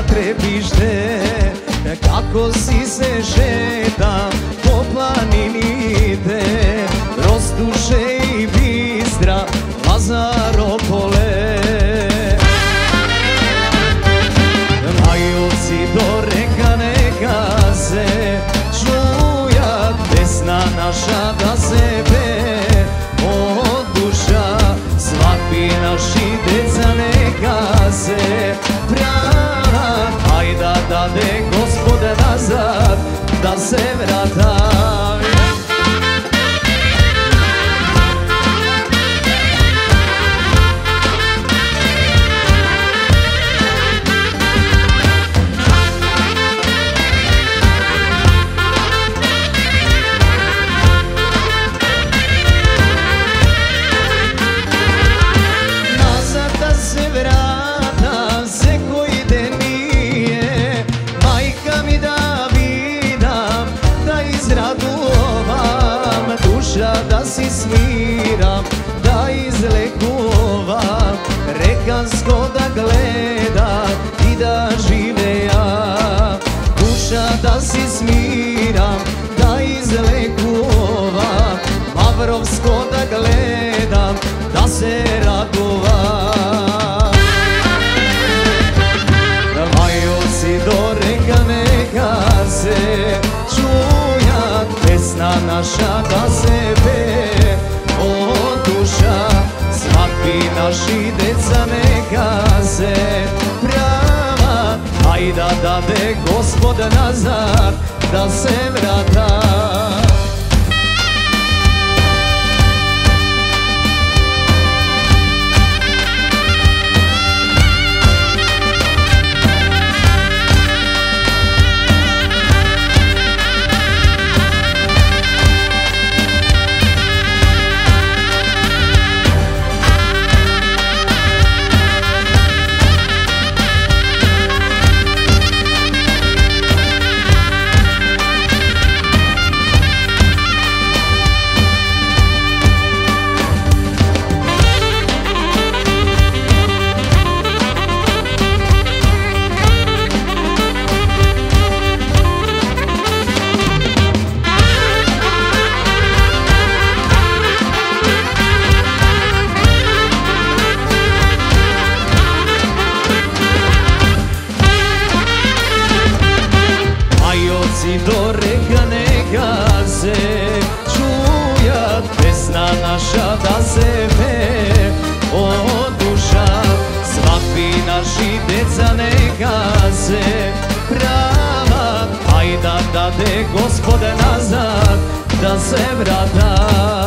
trebište, kako si se šetam po planini te, Rozduše i Bistra, Lazaropole. Majovci do reka neka se čujat, pesna naša da se pe od duša, svakvi naši deca neka se prijat, ajda dade Gospode nazad da se vratam. Da si smiram, da izlekuvam, rekansko da gleda i da žive ja. Duša da si smiram, da izlekuvam, Mavrovsko da gledam, da se raduvam. Majovci do reka neka se čujat, pesna naša da se pe od duša, svakvi naši deca neka se prijava, ajda dade Gospod nazad da se vrata. Do reka neka se čujat, pesna naša da se pe od duša, svakvi naši deca neka se prava, ajda dade Gospode nazad da se vrata.